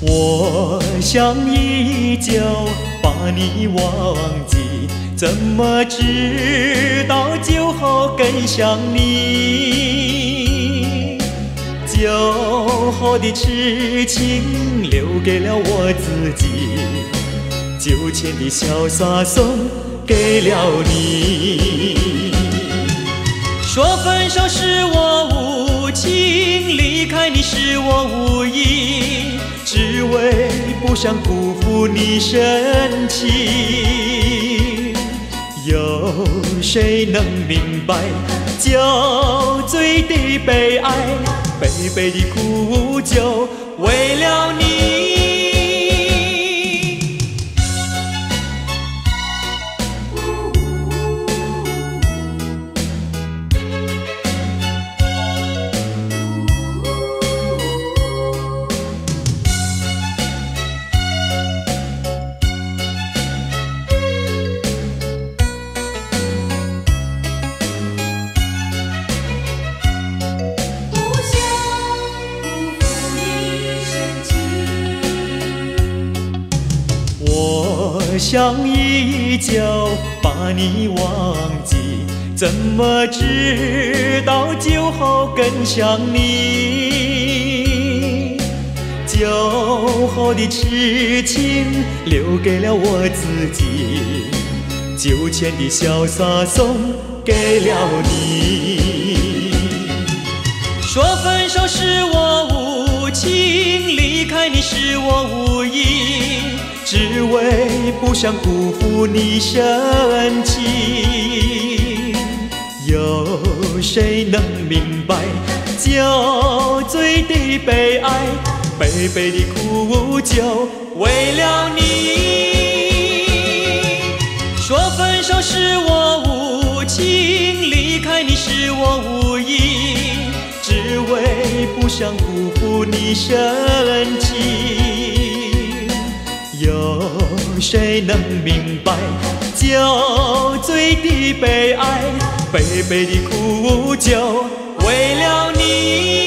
我想依旧把你忘记，怎么知道酒后更想你？酒后的痴情留给了我自己，酒前的潇洒送给了你。说分手是我无情，离开你是我无意，只为不想辜负你深情。有谁能明白酒醉的悲哀，悲悲的苦酒为了你。我想依旧把你忘记，怎么知道酒后更想你？酒后的痴情留给了我自己，酒前的潇洒送给了你。说分手是我无情，离开你是我无意，只为不想辜负你深情。有谁能明白酒醉的悲哀，悲悲的苦酒为了你？说分手是我无情，离开你是我无意，只为不想辜负你深情。有谁能明白酒醉的悲哀，悲悲的苦酒为了你？